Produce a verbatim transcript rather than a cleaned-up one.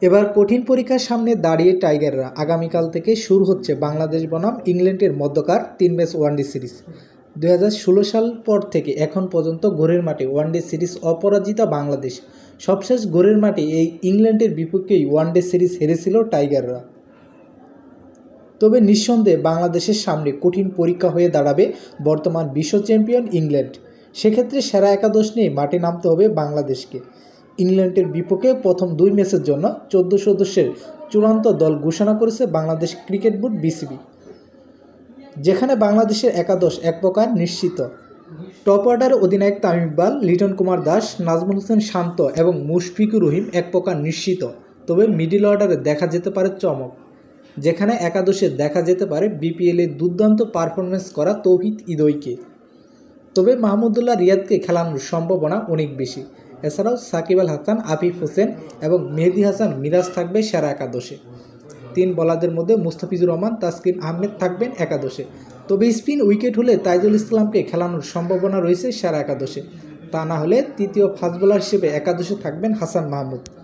এবার কঠিন পরীক্ষার সামনে দাঁড়িয়ে টাইগাররা আগামীকাল থেকে শুরু হচ্ছে বাংলাদেশ বনাম ইংল্যান্ডের মধ্যকার তিন ম্যাচ ওয়ানডে সিরিজ। দুই হাজার ষোলো সাল পর থেকে এখন পর্যন্ত ঘরের মাঠে ওয়ানডে সিরিজ অপরাজিতা বাংলাদেশ। সবশেষ ঘরের মাঠে এই ইংল্যান্ডের বিপক্ষেই ওয়ানডে সিরিজ হেরেছিল টাইগাররা। তবে নিঃসন্দেহে বাংলাদেশের সামনে কঠিন পরীক্ষা হয়ে দাঁড়াবে বর্তমান বিশ্ব চ্যাম্পিয়ন ইংল্যান্ড। সেক্ষেত্রে সেরা একাদশ নিয়ে মাঠে নামতে হবে বাংলাদেশকে। ইংল্যান্ডের বিপক্ষে প্রথম দুই ম্যাচের জন্য চোদ্দ সদস্যের চূড়ান্ত দল ঘোষণা করেছে বাংলাদেশ ক্রিকেট বোর্ড বিসিবি, যেখানে বাংলাদেশের একাদশ এক প্রকার নিশ্চিত। টপ অর্ডারে অধিনায়ক তামিম ইকবাল, লিটন কুমার দাস, নাজমুল হোসেন শান্ত এবং মুশফিকুর রহিম এক প্রকার নিশ্চিত। তবে মিডল অর্ডারে দেখা যেতে পারে চমক, যেখানে একাদশে দেখা যেতে পারে বিপিএলে দুর্দান্ত পারফরমেন্স করা তৌহিদ হৃদয়কে। তবে মাহমুদুল্লাহ রিয়াদকে খেলানোর সম্ভাবনা অনেক বেশি। এছাড়াও সাকিব আল হাসান, আফিফ হোসেন এবং মেহেদী হাসান মিরাজ থাকবে সেরা একাদশে। তিন বোলারদের মধ্যে মুস্তাফিজুর রহমান, তাসকিন আহমেদ থাকবেন একাদশে। তবে স্পিন উইকেট হলে তাইজুল ইসলামকে খেলানোর সম্ভাবনা রয়েছে সেরা একাদশে। তা না হলে তৃতীয় ফাস্ট বোলার হিসেবে একাদশে থাকবেন হাসান মাহমুদ।